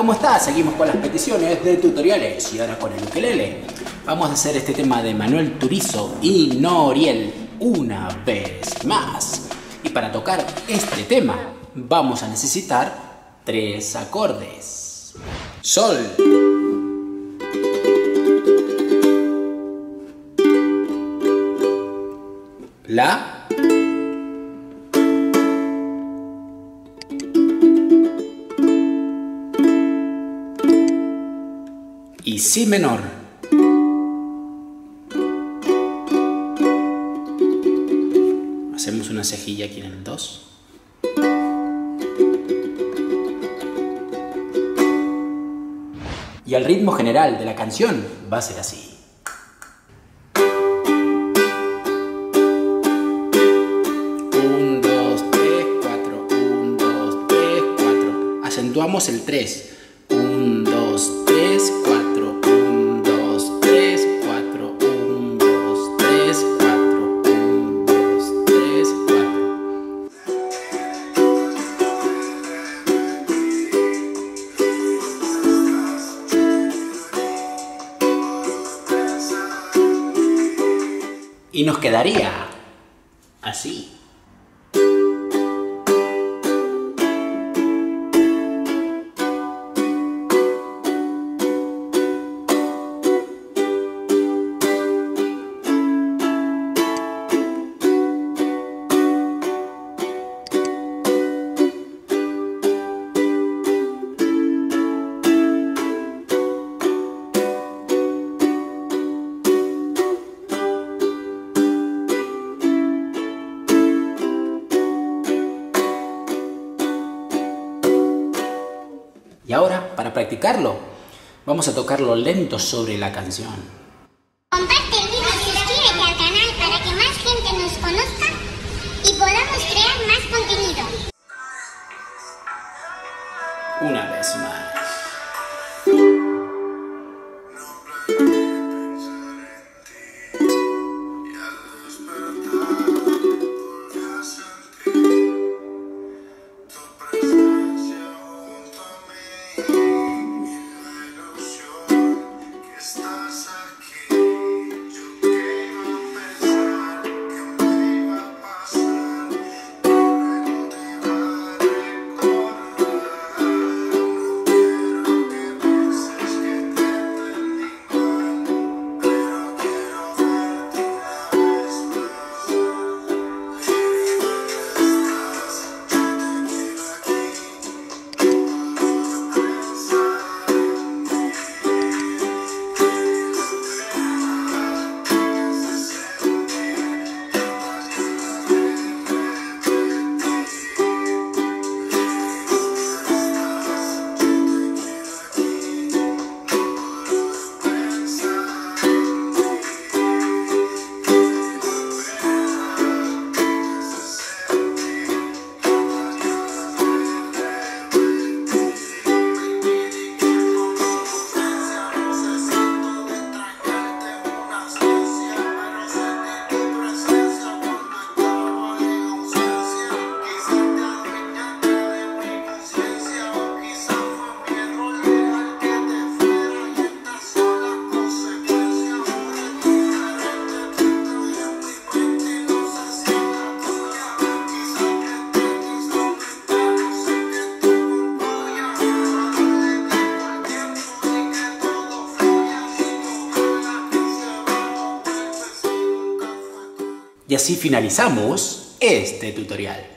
¿cómo estás? Seguimos con las peticiones de tutoriales y ahora con el ukelele. Vamos a hacer este tema de Manuel Turizo y Noriel una vez más. Y para tocar este tema vamos a necesitar 3 acordes. Sol, La, y Si menor. Hacemos una cejilla aquí en el 2. Y el ritmo general de la canción va a ser así. 1, 2, 3, 4. 1, 2, 3, 4. Acentuamos el 3. 1, 2, 3, 4. 1, 2, 3, 4. 1, 2, 3, 4. 1, 2, 3, 4. Y nos quedaría así. Y ahora, para practicarlo, vamos a tocarlo lento sobre la canción. Comparte el video y suscríbete al canal para que más gente nos conozca y podamos crear más contenido. Una vez más. Y así finalizamos este tutorial.